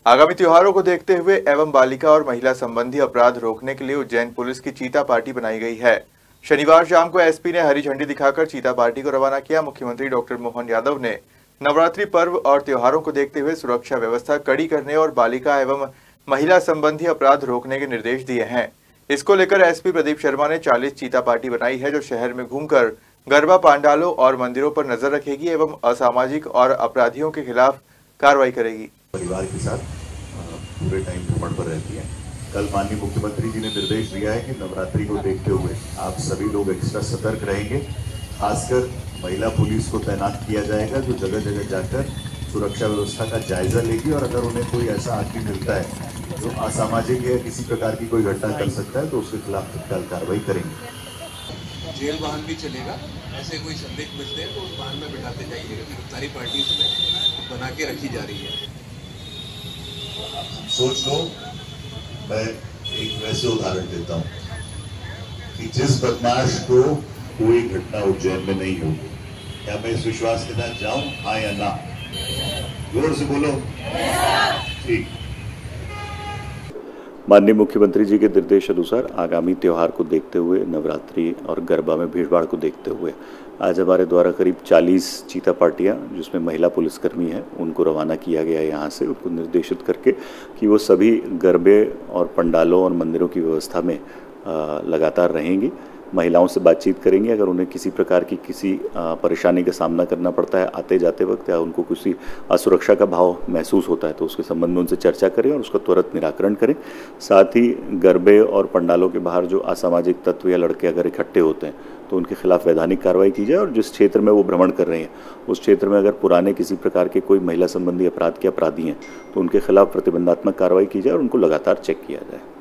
आगामी त्योहारों को देखते हुए एवं बालिका और महिला संबंधी अपराध रोकने के लिए उज्जैन पुलिस की चीता पार्टी बनाई गई है। शनिवार शाम को एसपी ने हरी झंडी दिखाकर चीता पार्टी को रवाना किया। मुख्यमंत्री डॉक्टर मोहन यादव ने नवरात्रि पर्व और त्योहारों को देखते हुए सुरक्षा व्यवस्था कड़ी करने और बालिका एवं महिला संबंधी अपराध रोकने के निर्देश दिए हैं। इसको लेकर एसपी प्रदीप शर्मा ने 40 चीता पार्टी बनाई है, जो शहर में घूमकर गरबा पंडालों और मंदिरों पर नजर रखेगी एवं असामाजिक और अपराधियों के खिलाफ कार्रवाई करेगी। परिवार के साथ पूरे टाइम भ्रमण पर रहती है। कल माननीय मुख्यमंत्री जी ने निर्देश दिया है कि नवरात्रि को देखते हुए आप सभी लोग एक्स्ट्रा सतर्क रहेंगे। खासकर महिला पुलिस को तैनात किया जाएगा, जो जगह जगह जाकर सुरक्षा व्यवस्था का जायजा लेगी और अगर उन्हें कोई ऐसा आदमी मिलता है जो असामाजिक या किसी प्रकार की कोई घटना कर सकता है तो उसके खिलाफ तत्काल कार्रवाई करेंगे। जेल वाहन भी चलेगा। ऐसे कोई संदिग्ध मिलते हैं तो उस वाहन में बिठाते जाइएगा। गिरफ्तारी पार्टी इसमें बना के रखी जा रही है। सोच लो, मैं एक वैसे उदाहरण देता हूँ कि जिस बदमाश को कोई घटना उज्जैन में नहीं होगी, क्या मैं इस विश्वास के साथ जाऊं? हाँ या ना? जोर से बोलो। ठीक। माननीय मुख्यमंत्री जी के निर्देश अनुसार आगामी त्यौहार को देखते हुए, नवरात्रि और गरबा में भीड़भाड़ को देखते हुए आज हमारे द्वारा करीब 40 चीता पार्टियां, जिसमें महिला पुलिसकर्मी हैं, उनको रवाना किया गया है यहाँ से, उनको निर्देशित करके कि वो सभी गरबे और पंडालों और मंदिरों की व्यवस्था में लगातार रहेंगी। महिलाओं से बातचीत करेंगे। अगर उन्हें किसी प्रकार की किसी परेशानी का सामना करना पड़ता है आते जाते वक्त, या उनको किसी असुरक्षा का भाव महसूस होता है, तो उसके संबंध में उनसे चर्चा करें और उसका त्वरित निराकरण करें। साथ ही गरबे और पंडालों के बाहर जो असामाजिक तत्व या लड़के अगर इकट्ठे होते हैं तो उनके खिलाफ वैधानिक कार्रवाई की जाए और जिस क्षेत्र में वो भ्रमण कर रहे हैं उस क्षेत्र में अगर पुराने किसी प्रकार के कोई महिला संबंधी अपराध के अपराधी हैं तो उनके खिलाफ प्रतिबंधात्मक कार्रवाई की जाए और उनको लगातार चेक किया जाए।